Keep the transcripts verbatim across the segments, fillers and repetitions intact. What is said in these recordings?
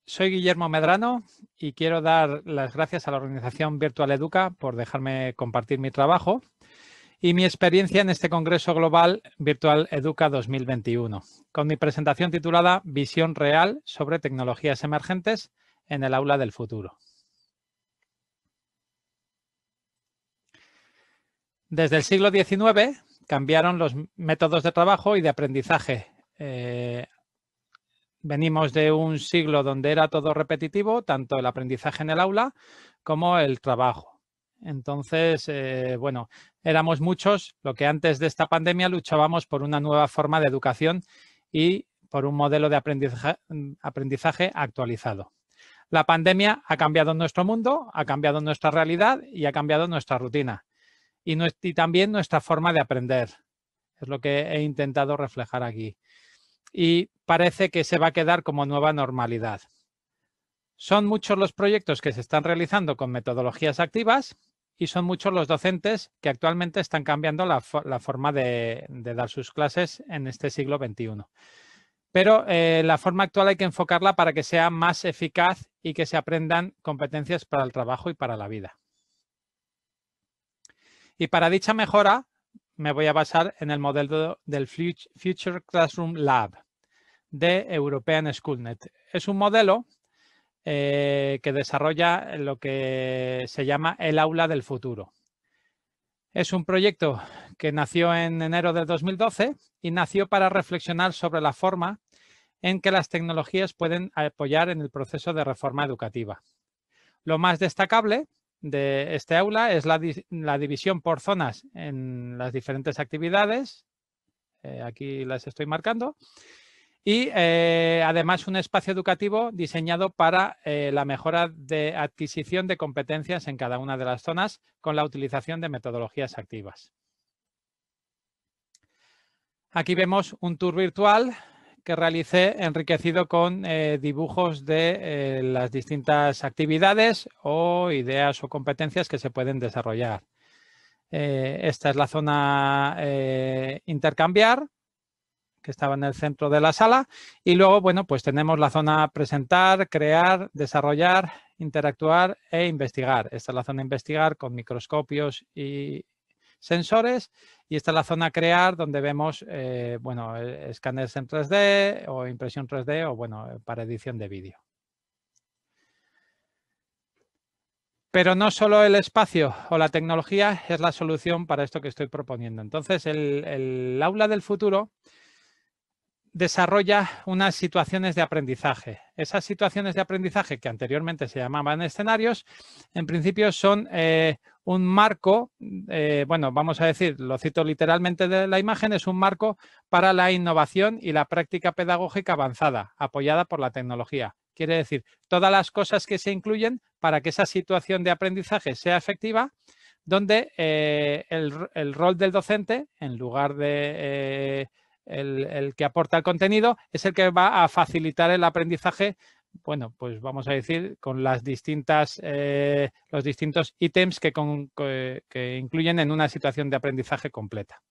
Soy Guillermo Medrano y quiero dar las gracias a la organización Virtual Educa por dejarme compartir mi trabajo y mi experiencia en este Congreso Global Virtual Educa dos mil veintiuno, con mi presentación titulada Visión real sobre tecnologías emergentes en el aula del futuro. Desde el siglo diecinueve cambiaron los métodos de trabajo y de aprendizaje. Eh, venimos de un siglo donde era todo repetitivo, tanto el aprendizaje en el aula como el trabajo. Entonces, eh, bueno, éramos muchos lo que antes de esta pandemia luchábamos por una nueva forma de educación y por un modelo de aprendizaje, aprendizaje actualizado. La pandemia ha cambiado nuestro mundo, ha cambiado nuestra realidad y ha cambiado nuestra rutina. Y, no, y también nuestra forma de aprender. Es lo que he intentado reflejar aquí. Y parece que se va a quedar como nueva normalidad. Son muchos los proyectos que se están realizando con metodologías activas y son muchos los docentes que actualmente están cambiando la, la forma de, de dar sus clases en este siglo veintiuno. Pero eh, la forma actual hay que enfocarla para que sea más eficaz y que se aprendan competencias para el trabajo y para la vida. Y para dicha mejora me voy a basar en el modelo del Future Classroom Lab de European Schoolnet. Es un modelo eh, que desarrolla lo que se llama el aula del futuro. Es un proyecto que nació en enero de dos mil doce y nació para reflexionar sobre la forma en que las tecnologías pueden apoyar en el proceso de reforma educativa. Lo más destacable de este aula es la, la división por zonas en las diferentes actividades. Eh, aquí las estoy marcando. Y eh, además un espacio educativo diseñado para eh, la mejora de adquisición de competencias en cada una de las zonas con la utilización de metodologías activas. Aquí vemos un tour virtual que realicé enriquecido con eh, dibujos de eh, las distintas actividades o ideas o competencias que se pueden desarrollar. Eh, esta es la zona eh, intercambiar, que estaba en el centro de la sala, y luego, bueno, pues tenemos la zona presentar, crear, desarrollar, interactuar e investigar. Esta es la zona investigar con microscopios y sensores, y esta es la zona crear donde vemos, eh, bueno, escáneres en tres D o impresión tres D o, bueno, para edición de vídeo. Pero no solo el espacio o la tecnología es la solución para esto que estoy proponiendo. Entonces, el, el aula del futuro desarrolla unas situaciones de aprendizaje. Esas situaciones de aprendizaje que anteriormente se llamaban escenarios, en principio son eh, un marco, eh, bueno, vamos a decir, lo cito literalmente de la imagen, es un marco para la innovación y la práctica pedagógica avanzada, apoyada por la tecnología. Quiere decir, todas las cosas que se incluyen para que esa situación de aprendizaje sea efectiva, donde eh, el, el rol del docente, en lugar de eh, el, el que aporta el contenido, es el que va a facilitar el aprendizaje, bueno, pues vamos a decir, con las distintas, eh, los distintos ítems que, con, que, que incluyen en una situación de aprendizaje completa.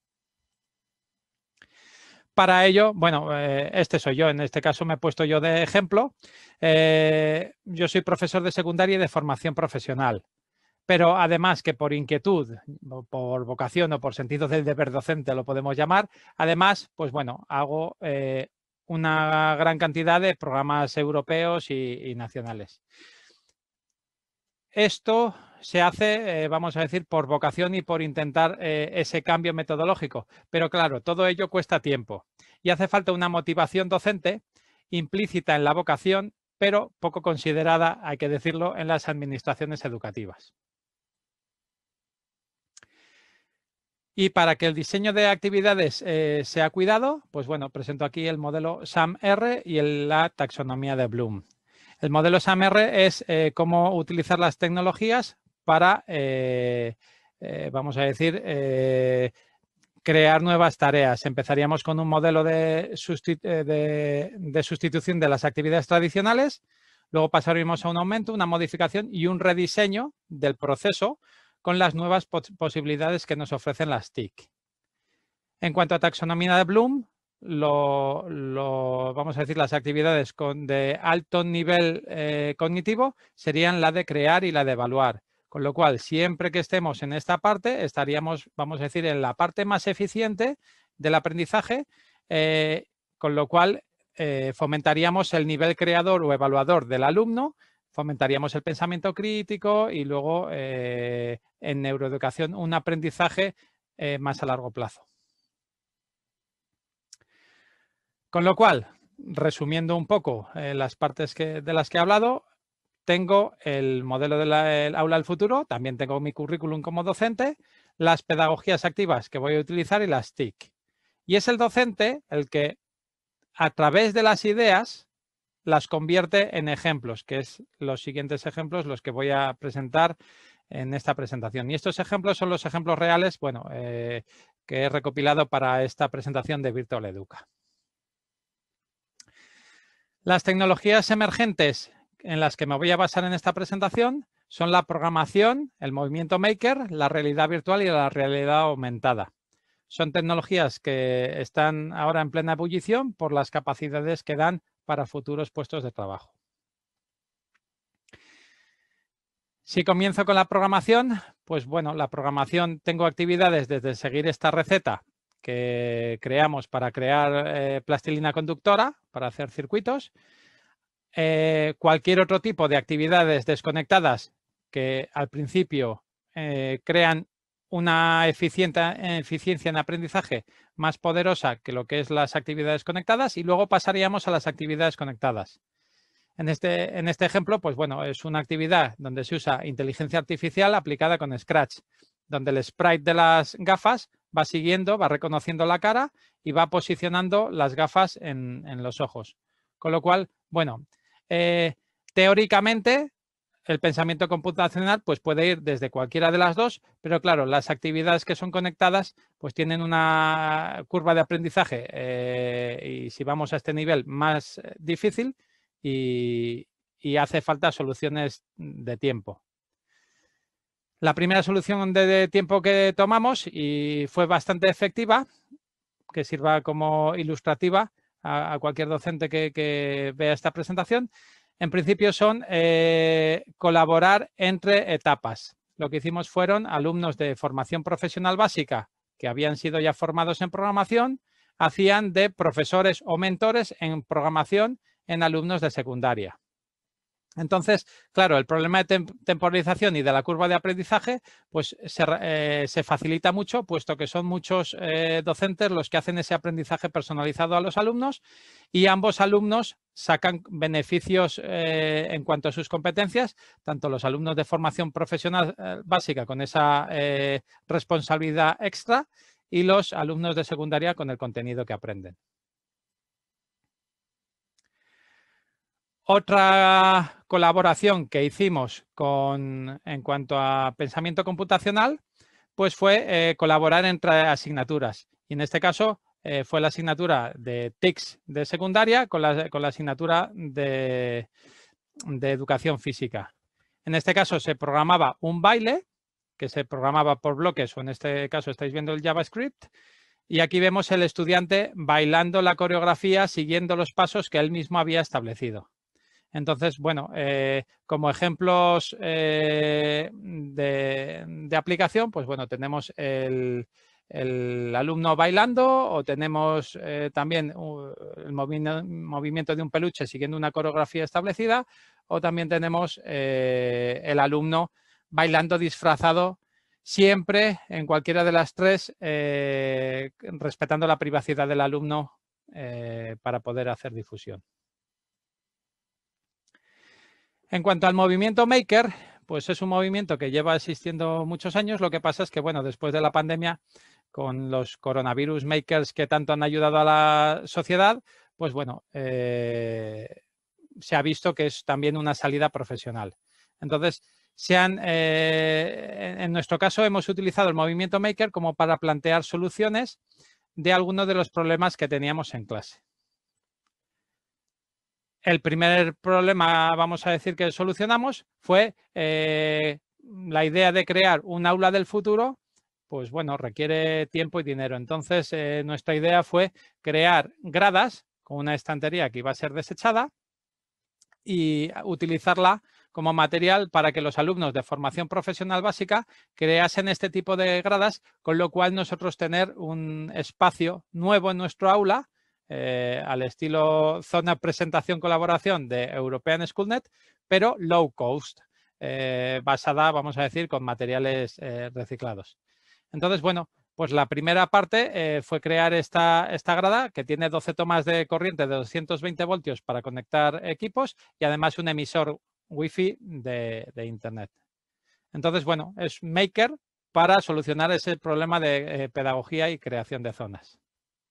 Para ello, bueno, eh, este soy yo, en este caso me he puesto yo de ejemplo. Eh, yo soy profesor de secundaria y de formación profesional, pero además que por inquietud, por vocación o por sentido del deber docente lo podemos llamar, además, pues bueno, hago eh, una gran cantidad de programas europeos y, y nacionales. Esto se hace, eh, vamos a decir, por vocación y por intentar eh, ese cambio metodológico. Pero claro, todo ello cuesta tiempo y hace falta una motivación docente implícita en la vocación, pero poco considerada, hay que decirlo, en las administraciones educativas. Y para que el diseño de actividades eh, sea cuidado, pues bueno, presento aquí el modelo S A M R y el, la taxonomía de Bloom. El modelo S A M R es eh, cómo utilizar las tecnologías para, eh, eh, vamos a decir, eh, crear nuevas tareas. Empezaríamos con un modelo de, sustitu de, de sustitución de las actividades tradicionales, luego pasaríamos a un aumento, una modificación y un rediseño del proceso con las nuevas pos posibilidades que nos ofrecen las T I C. En cuanto a taxonomía de Bloom, lo, lo, vamos a decir, las actividades con, de alto nivel eh, cognitivo serían la de crear y la de evaluar. Con lo cual, siempre que estemos en esta parte, estaríamos, vamos a decir, en la parte más eficiente del aprendizaje, eh, con lo cual eh, fomentaríamos el nivel creador o evaluador del alumno, fomentaríamos el pensamiento crítico y luego eh, en neuroeducación un aprendizaje eh, más a largo plazo. Con lo cual, resumiendo un poco eh, las partes que, de las que he hablado, tengo el modelo del aula del futuro, también tengo mi currículum como docente, las pedagogías activas que voy a utilizar y las T I C. Y es el docente el que, a través de las ideas, las convierte en ejemplos, que es los siguientes ejemplos los que voy a presentar en esta presentación. Y estos ejemplos son los ejemplos reales, bueno, eh, que he recopilado para esta presentación de Virtual Educa. Las tecnologías emergentes en las que me voy a basar en esta presentación son la programación, el movimiento maker, la realidad virtual y la realidad aumentada. Son tecnologías que están ahora en plena ebullición por las capacidades que dan para futuros puestos de trabajo. Si comienzo con la programación, pues bueno, la programación tengo actividades desde seguir esta receta que creamos para crear eh, plastilina conductora, para hacer circuitos, eh, cualquier otro tipo de actividades desconectadas que al principio eh, crean una eficiencia en aprendizaje más poderosa que lo que es las actividades conectadas y luego pasaríamos a las actividades conectadas. En este, en este ejemplo, pues bueno, es una actividad donde se usa inteligencia artificial aplicada con Scratch, donde el sprite de las gafas va siguiendo, va reconociendo la cara y va posicionando las gafas en, en los ojos. Con lo cual, bueno, eh, teóricamente el pensamiento computacional pues puede ir desde cualquiera de las dos, pero claro, las actividades que son conectadas pues tienen una curva de aprendizaje eh, y si vamos a este nivel más difícil y, y hace falta soluciones de tiempo. La primera solución de, de tiempo que tomamos y fue bastante efectiva, que sirva como ilustrativa a, a cualquier docente que, que vea esta presentación, en principio son eh, colaborar entre etapas. Lo que hicimos fueron alumnos de formación profesional básica que habían sido ya formados en programación, hacían de profesores o mentores en programación en alumnos de secundaria. Entonces, claro, el problema de tem temporalización y de la curva de aprendizaje pues se, eh, se facilita mucho, puesto que son muchos eh, docentes los que hacen ese aprendizaje personalizado a los alumnos y ambos alumnos sacan beneficios eh, en cuanto a sus competencias, tanto los alumnos de formación profesional eh, básica con esa eh, responsabilidad extra y los alumnos de secundaria con el contenido que aprenden. Otra colaboración que hicimos con, en cuanto a pensamiento computacional, pues fue eh, colaborar entre asignaturas. Y en este caso eh, fue la asignatura de T I C S de secundaria con la, con la asignatura de, de educación física. En este caso se programaba un baile que se programaba por bloques, o en este caso estáis viendo el JavaScript, y aquí vemos el estudiante bailando la coreografía siguiendo los pasos que él mismo había establecido. Entonces, bueno, eh, como ejemplos eh, de, de aplicación, pues bueno, tenemos el, el alumno bailando o tenemos eh, también uh, el movi movimiento de un peluche siguiendo una coreografía establecida o también tenemos eh, el alumno bailando disfrazado siempre en cualquiera de las tres eh, respetando la privacidad del alumno eh, para poder hacer difusión. En cuanto al movimiento maker, pues es un movimiento que lleva existiendo muchos años. Lo que pasa es que, bueno, después de la pandemia, con los coronavirus makers que tanto han ayudado a la sociedad, pues bueno, eh, se ha visto que es también una salida profesional. Entonces, se han, eh, en nuestro caso, hemos utilizado el movimiento maker como para plantear soluciones de algunos de los problemas que teníamos en clase. El primer problema, vamos a decir, que solucionamos fue eh, la idea de crear un aula del futuro pues bueno, requiere tiempo y dinero. Entonces, eh, nuestra idea fue crear gradas con una estantería que iba a ser desechada y utilizarla como material para que los alumnos de formación profesional básica creasen este tipo de gradas, con lo cual nosotros tener un espacio nuevo en nuestro aula, eh, al estilo zona presentación colaboración de European Schoolnet, pero low cost, eh, basada, vamos a decir, con materiales eh, reciclados. Entonces, bueno, pues la primera parte eh, fue crear esta, esta grada que tiene doce tomas de corriente de doscientos veinte voltios para conectar equipos y además un emisor Wi-Fi de, de Internet. Entonces, bueno, es Maker para solucionar ese problema de eh, pedagogía y creación de zonas.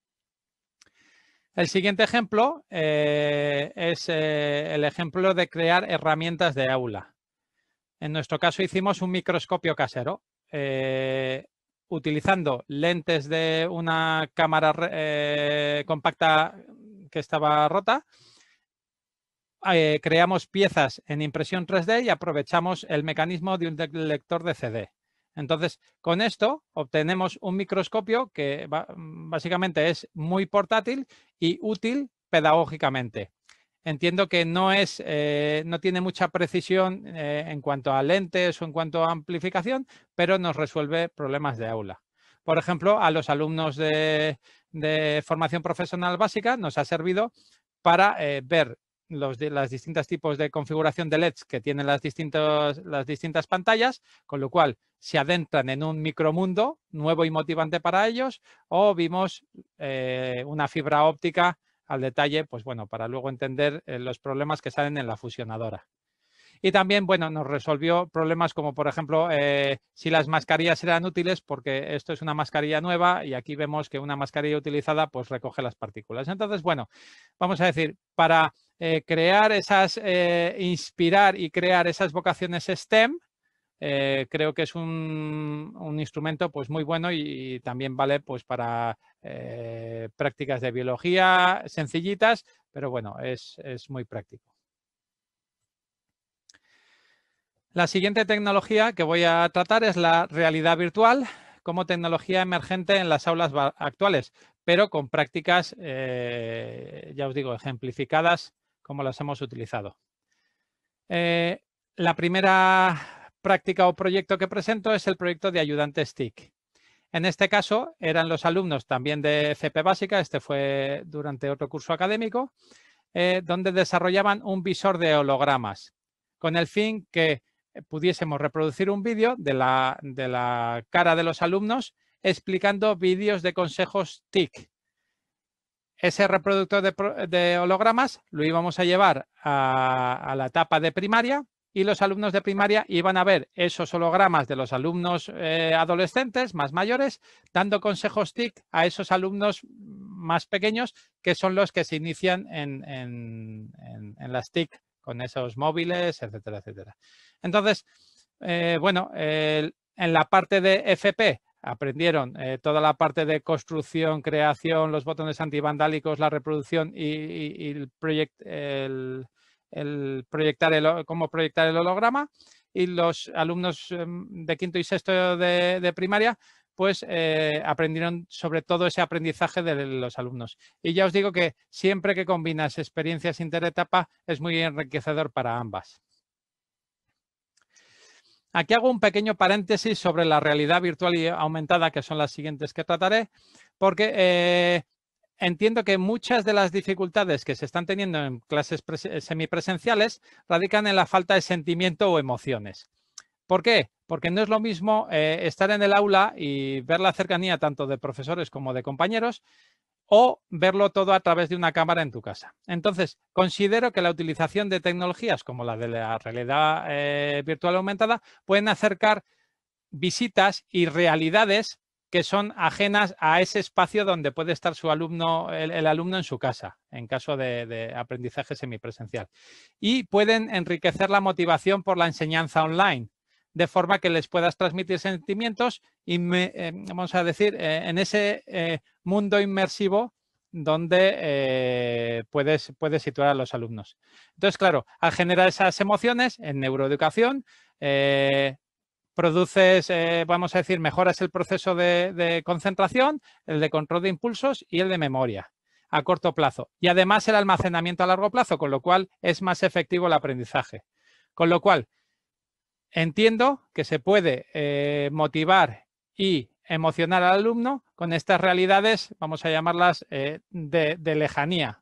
El siguiente ejemplo eh, es eh, el ejemplo de crear herramientas de aula. En nuestro caso hicimos un microscopio casero. Eh, utilizando lentes de una cámara eh, compacta que estaba rota, eh, creamos piezas en impresión tres D y aprovechamos el mecanismo de un lector de C D. Entonces, con esto obtenemos un microscopio que básicamente es muy portátil y útil pedagógicamente. Entiendo que no, es, eh, no tiene mucha precisión eh, en cuanto a lentes o en cuanto a amplificación, pero nos resuelve problemas de aula. Por ejemplo, a los alumnos de, de formación profesional básica nos ha servido para eh, ver los de las distintos tipos de configuración de L E Ds que tienen las, distintos, las distintas pantallas, con lo cual se adentran en un micromundo nuevo y motivante para ellos, o vimos eh, una fibra óptica al detalle, pues bueno, para luego entender eh, los problemas que salen en la fusionadora. Y también, bueno, nos resolvió problemas como, por ejemplo, eh, si las mascarillas eran útiles, porque esto es una mascarilla nueva y aquí vemos que una mascarilla utilizada pues recoge las partículas. Entonces, bueno, vamos a decir, para eh, crear esas, eh, inspirar y crear esas vocaciones STEM, Eh, creo que es un, un instrumento pues muy bueno y, y también vale pues para eh, prácticas de biología sencillitas, pero bueno, es, es muy práctico. La siguiente tecnología que voy a tratar es la realidad virtual como tecnología emergente en las aulas actuales, pero con prácticas, eh, ya os digo, ejemplificadas como las hemos utilizado. Eh, la primera práctica o proyecto que presento es el proyecto de ayudantes T I C. En este caso eran los alumnos también de C P Básica, este fue durante otro curso académico, eh, donde desarrollaban un visor de hologramas con el fin que pudiésemos reproducir un vídeo de la, de la cara de los alumnos explicando vídeos de consejos T I C. Ese reproductor de, de hologramas lo íbamos a llevar a, a la etapa de primaria y los alumnos de primaria iban a ver esos hologramas de los alumnos eh, adolescentes más mayores dando consejos T I C a esos alumnos más pequeños que son los que se inician en, en, en, en las T I C con esos móviles, etcétera, etcétera. Entonces, eh, bueno, eh, en la parte de F P aprendieron eh, toda la parte de construcción, creación, los botones antivandálicos, la reproducción y, y, y el, proyect, el, el proyectar el, cómo proyectar el holograma. Y los alumnos eh, de quinto y sexto de, de primaria pues eh, aprendieron sobre todo ese aprendizaje de los alumnos. Y ya os digo que siempre que combinas experiencias interetapa es muy enriquecedor para ambas. Aquí hago un pequeño paréntesis sobre la realidad virtual y aumentada, que son las siguientes que trataré, porque eh, entiendo que muchas de las dificultades que se están teniendo en clases semipresenciales radican en la falta de sentimiento o emociones. ¿Por qué? Porque no es lo mismo eh, estar en el aula y ver la cercanía tanto de profesores como de compañeros o verlo todo a través de una cámara en tu casa. Entonces, considero que la utilización de tecnologías como la de la realidad eh, virtual aumentada pueden acercar visitas y realidades que son ajenas a ese espacio donde puede estar su alumno, el, el alumno en su casa, en caso de, de aprendizaje semipresencial. Y pueden enriquecer la motivación por la enseñanza online, de forma que les puedas transmitir sentimientos y, me, eh, vamos a decir, eh, en ese eh, mundo inmersivo donde eh, puedes, puedes situar a los alumnos. Entonces, claro, al generar esas emociones en neuroeducación, eh, produces, eh, vamos a decir, mejoras el proceso de, de concentración, el de control de impulsos y el de memoria a corto plazo. Y además el almacenamiento a largo plazo, con lo cual es más efectivo el aprendizaje. Con lo cual, entiendo que se puede eh, motivar y emocionar al alumno con estas realidades, vamos a llamarlas eh, de, de lejanía.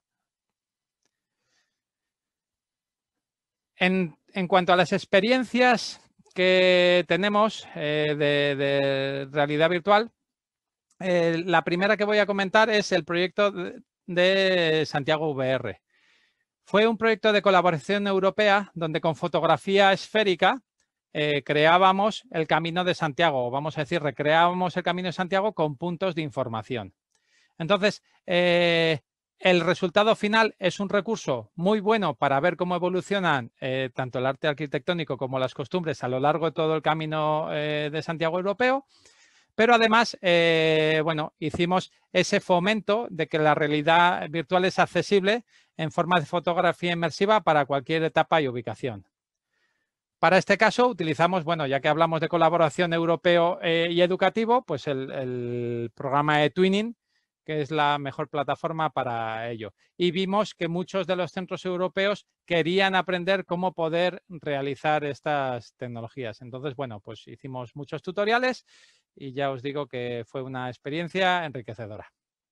En, en cuanto a las experiencias que tenemos eh, de, de realidad virtual, eh, la primera que voy a comentar es el proyecto de, de Santiago V R. Fue un proyecto de colaboración europea donde con fotografía esférica eh, creábamos el Camino de Santiago, vamos a decir, recreábamos el Camino de Santiago con puntos de información. Entonces, eh, el resultado final es un recurso muy bueno para ver cómo evolucionan eh, tanto el arte arquitectónico como las costumbres a lo largo de todo el Camino eh, de Santiago europeo. Pero además, eh, bueno, hicimos ese fomento de que la realidad virtual es accesible en forma de fotografía inmersiva para cualquier etapa y ubicación. Para este caso utilizamos, bueno, ya que hablamos de colaboración europeo eh, y educativo, pues el, el programa de Twinning, que es la mejor plataforma para ello. Y vimos que muchos de los centros europeos querían aprender cómo poder realizar estas tecnologías. Entonces, bueno, pues hicimos muchos tutoriales y ya os digo que fue una experiencia enriquecedora.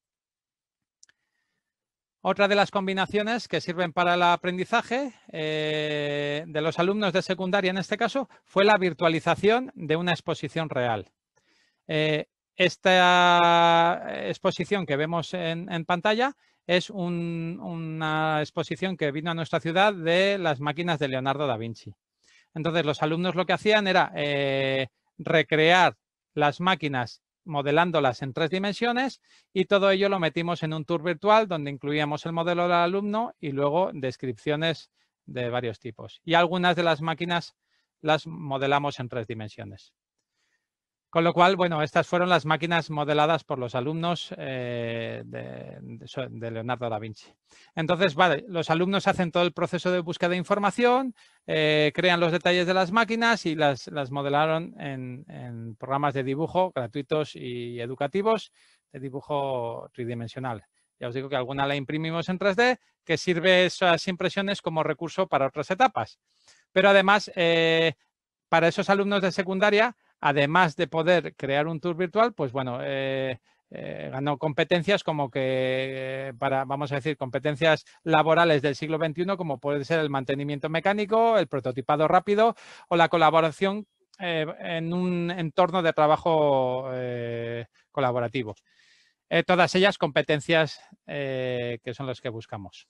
Otra de las combinaciones que sirven para el aprendizaje eh, de los alumnos de secundaria, en este caso, fue la virtualización de una exposición real. Eh, esta exposición que vemos en, en pantalla es un, una exposición que vino a nuestra ciudad de las máquinas de Leonardo da Vinci. Entonces, los alumnos lo que hacían era eh, recrear las máquinas modelándolas en tres dimensiones y todo ello lo metimos en un tour virtual donde incluíamos el modelo del alumno y luego descripciones de varios tipos. Y algunas de las máquinas las modelamos en tres dimensiones. Con lo cual, bueno, estas fueron las máquinas modeladas por los alumnos eh, de, de Leonardo da Vinci. Entonces, vale, los alumnos hacen todo el proceso de búsqueda de información, eh, crean los detalles de las máquinas y las, las modelaron en, en programas de dibujo gratuitos y educativos de dibujo tridimensional. Ya os digo que alguna la imprimimos en tres D, que sirve esas impresiones como recurso para otras etapas. Pero además, eh, para esos alumnos de secundaria, además de poder crear un tour virtual, pues bueno, eh, eh, ganó competencias como que, para, vamos a decir, competencias laborales del siglo veintiuno, como puede ser el mantenimiento mecánico, el prototipado rápido o la colaboración eh, en un entorno de trabajo eh, colaborativo. Eh, todas ellas competencias eh, que son las que buscamos.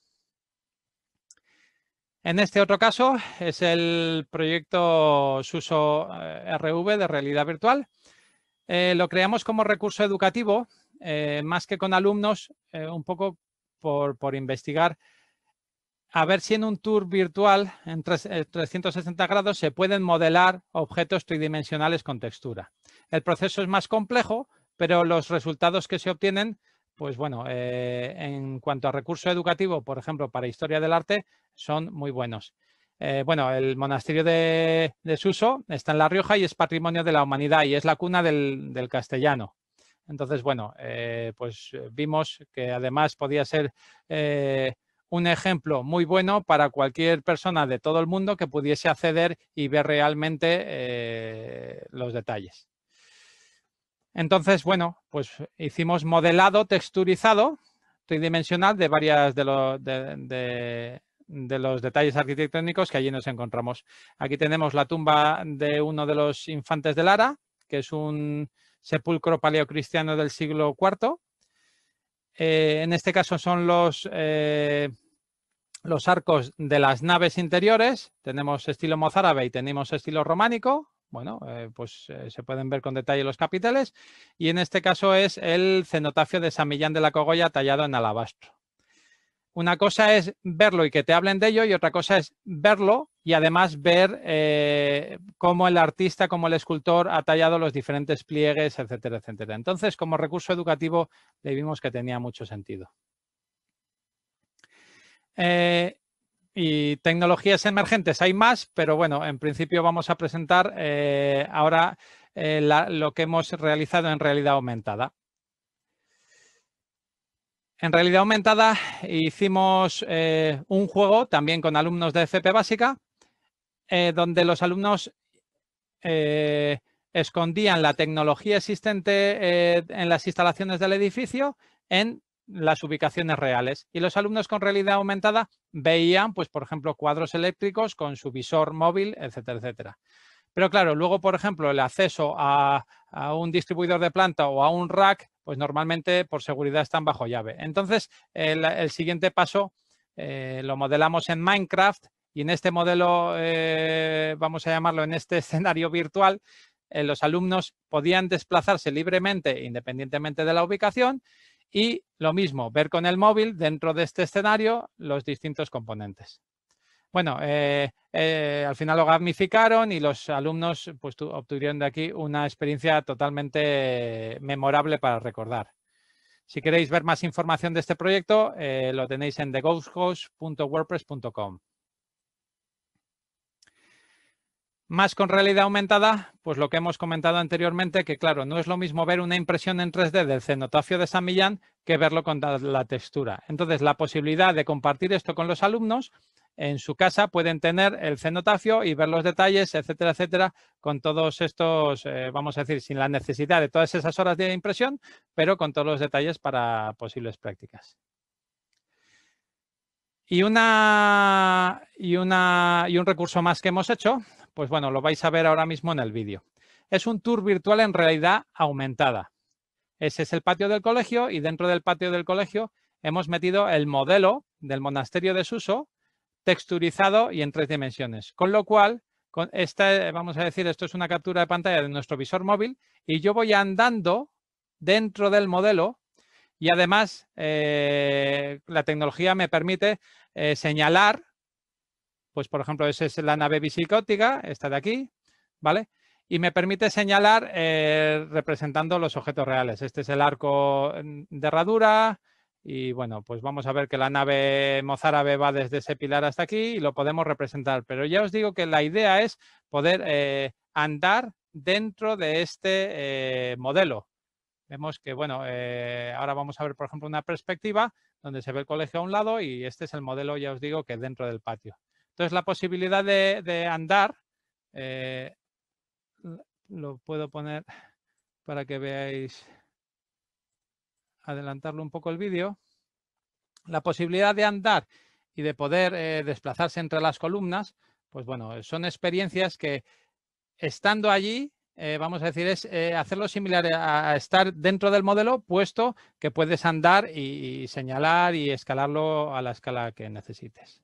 En este otro caso es el proyecto SUSO R V de realidad virtual. Eh, lo creamos como recurso educativo, eh, más que con alumnos, eh, un poco por, por investigar a ver si en un tour virtual en trescientos sesenta grados se pueden modelar objetos tridimensionales con textura. El proceso es más complejo, pero los resultados que se obtienen, pues bueno, eh, en cuanto a recurso educativo, por ejemplo, para historia del arte, son muy buenos. Eh, bueno, el monasterio de, de Suso está en La Rioja y es patrimonio de la humanidad y es la cuna del, del castellano. Entonces, bueno, eh, pues vimos que además podía ser eh, un ejemplo muy bueno para cualquier persona de todo el mundo que pudiese acceder y ver realmente eh, los detalles. Entonces, bueno, pues hicimos modelado texturizado tridimensional de varias de, lo, de, de, de los detalles arquitectónicos que allí nos encontramos. Aquí tenemos la tumba de uno de los infantes de Lara, que es un sepulcro paleocristiano del siglo cuarto. Eh, en este caso son los, eh, los arcos de las naves interiores. Tenemos estilo mozárabe y tenemos estilo románico. Bueno, eh, pues eh, se pueden ver con detalle los capiteles. Y en este caso es el cenotafio de San Millán de la Cogolla tallado en alabastro. Una cosa es verlo y que te hablen de ello y otra cosa es verlo y además ver eh, cómo el artista, cómo el escultor ha tallado los diferentes pliegues, etcétera, etcétera. Entonces, como recurso educativo, le vimos que tenía mucho sentido. Eh, Y tecnologías emergentes hay más, pero bueno, en principio vamos a presentar eh, ahora eh, la, lo que hemos realizado en realidad aumentada. En realidad aumentada hicimos eh, un juego también con alumnos de F P Básica, eh, donde los alumnos eh, escondían la tecnología existente eh, en las instalaciones del edificio en las ubicaciones reales. Y los alumnos con realidad aumentada veían, pues, por ejemplo, cuadros eléctricos con su visor móvil, etcétera, etcétera. Pero claro, luego, por ejemplo, el acceso a, a un distribuidor de planta o a un rack, pues normalmente por seguridad están bajo llave. Entonces, el, el siguiente paso eh, lo modelamos en Minecraft y en este modelo, eh, vamos a llamarlo en este escenario virtual, eh, los alumnos podían desplazarse libremente independientemente de la ubicación y lo mismo, ver con el móvil dentro de este escenario los distintos componentes. Bueno, eh, eh, al final lo gamificaron y los alumnos pues, obtuvieron de aquí una experiencia totalmente memorable para recordar. Si queréis ver más información de este proyecto, eh, lo tenéis en the ghost host punto wordpress punto com. Más con realidad aumentada, pues lo que hemos comentado anteriormente, que claro, no es lo mismo ver una impresión en tres D del cenotafio de San Millán que verlo con la textura. Entonces, la posibilidad de compartir esto con los alumnos, en su casa pueden tener el cenotafio y ver los detalles, etcétera, etcétera, con todos estos, eh, vamos a decir, sin la necesidad de todas esas horas de impresión, pero con todos los detalles para posibles prácticas. Y, una, y, una, y un recurso más que hemos hecho, pues bueno, lo vais a ver ahora mismo en el vídeo. Es un tour virtual en realidad aumentada. Ese es el patio del colegio y dentro del patio del colegio hemos metido el modelo del monasterio de Suso texturizado y en tres dimensiones. Con lo cual, con esta, vamos a decir, esto es una captura de pantalla de nuestro visor móvil y yo voy andando dentro del modelo. Y además, eh, la tecnología me permite eh, señalar, pues por ejemplo, esa es la nave visigótica, esta de aquí, ¿vale? Y me permite señalar eh, representando los objetos reales. Este es el arco de herradura y bueno, pues vamos a ver que la nave mozárabe va desde ese pilar hasta aquí y lo podemos representar. Pero ya os digo que la idea es poder eh, andar dentro de este eh, modelo. Vemos que, bueno, eh, ahora vamos a ver, por ejemplo, una perspectiva donde se ve el colegio a un lado y este es el modelo, ya os digo, que dentro del patio. Entonces, la posibilidad de, de andar, eh, lo puedo poner para que veáis, adelantarlo un poco el vídeo. La posibilidad de andar y de poder eh, desplazarse entre las columnas, pues bueno, son experiencias que estando allí, Eh, vamos a decir, es eh, hacerlo similar a, a estar dentro del modelo, puesto que puedes andar y, y señalar y escalarlo a la escala que necesites.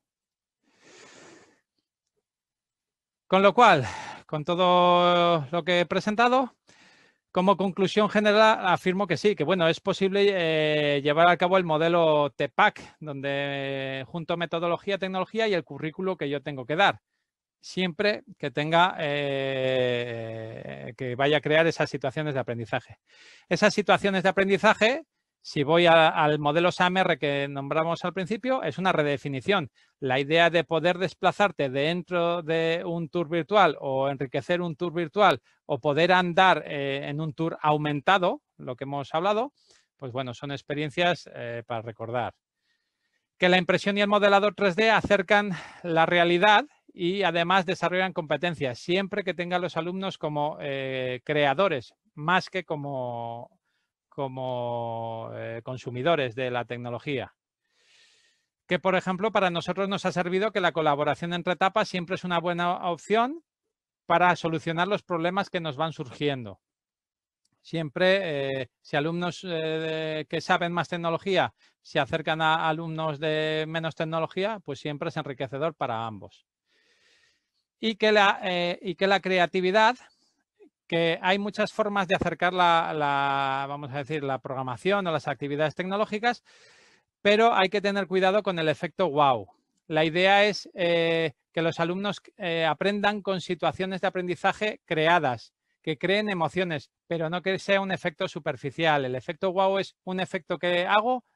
Con lo cual, con todo lo que he presentado, como conclusión general afirmo que sí, que bueno, es posible eh, llevar a cabo el modelo T PAC, donde junto metodología, tecnología y el currículo que yo tengo que dar. Siempre que tenga, eh, que vaya a crear esas situaciones de aprendizaje. Esas situaciones de aprendizaje, si voy a, al modelo S A M R que nombramos al principio, es una redefinición. La idea de poder desplazarte dentro de un tour virtual o enriquecer un tour virtual o poder andar eh, en un tour aumentado, lo que hemos hablado, pues bueno, son experiencias eh, para recordar. Que la impresión y el modelado tres D acercan la realidad y además desarrollan competencias, siempre que tengan los alumnos como eh, creadores, más que como, como eh, consumidores de la tecnología. Que, por ejemplo, para nosotros nos ha servido que la colaboración entre etapas siempre es una buena opción para solucionar los problemas que nos van surgiendo. Siempre, eh, si alumnos eh, que saben más tecnología se acercan a alumnos de menos tecnología, pues siempre es enriquecedor para ambos. Y que la, eh, y que la creatividad, que hay muchas formas de acercar la, la, vamos a decir, la programación o las actividades tecnológicas, pero hay que tener cuidado con el efecto wow. La idea es eh, que los alumnos eh, aprendan con situaciones de aprendizaje creadas, que creen emociones, pero no que sea un efecto superficial. El efecto wow es un efecto que hago,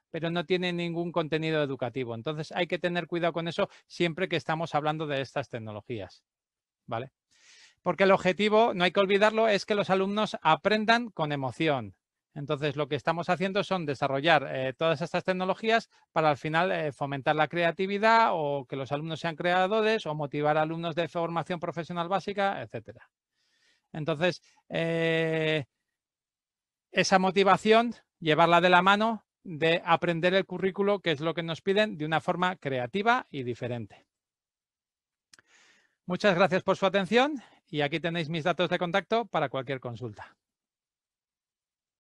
pero no tiene ningún contenido educativo. Entonces hay que tener cuidado con eso siempre que estamos hablando de estas tecnologías, ¿vale? Porque el objetivo, no hay que olvidarlo, es que los alumnos aprendan con emoción. Entonces, lo que estamos haciendo son desarrollar eh, todas estas tecnologías para al final eh, fomentar la creatividad o que los alumnos sean creadores o motivar a alumnos de formación profesional básica, etcétera. Entonces, eh, esa motivación, llevarla de la mano de aprender el currículo, que es lo que nos piden, de una forma creativa y diferente. Muchas gracias por su atención y aquí tenéis mis datos de contacto para cualquier consulta.